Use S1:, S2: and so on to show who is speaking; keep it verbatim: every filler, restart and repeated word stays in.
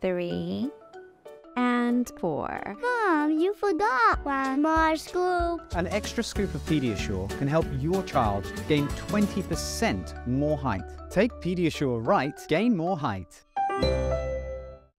S1: three, and four.
S2: Mom, you forgot one more scoop.
S3: An extra scoop of Pediasure can help your child gain twenty percent more height. Take Pediasure right, gain more height.